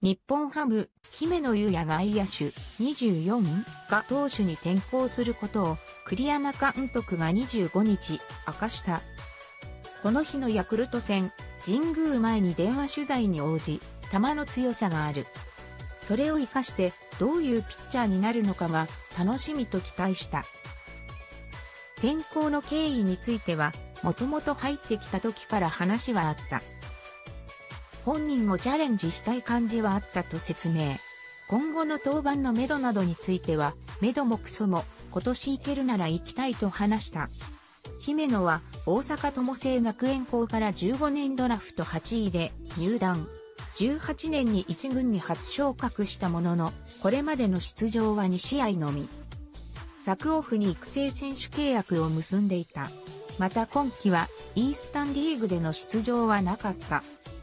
日本ハム、姫野裕也外野手24が投手に転向することを栗山監督が25日明かした。この日のヤクルト戦、神宮前に電話取材に応じ、球の強さがある。それを生かしてどういうピッチャーになるのかが楽しみと期待した。転向の経緯については、もともと入ってきた時から話はあった。本人もチャレンジしたい感じはあったと説明。今後の登板のめどなどについては、めどもクソも今年行けるなら行きたいと話した。姫野は大阪友成学園高から15年ドラフト8位で入団。18年に1軍に初昇格したものの、これまでの出場は2試合のみ。昨オフに育成選手契約を結んでいた。また今季はイースタンリーグでの出場はなかった。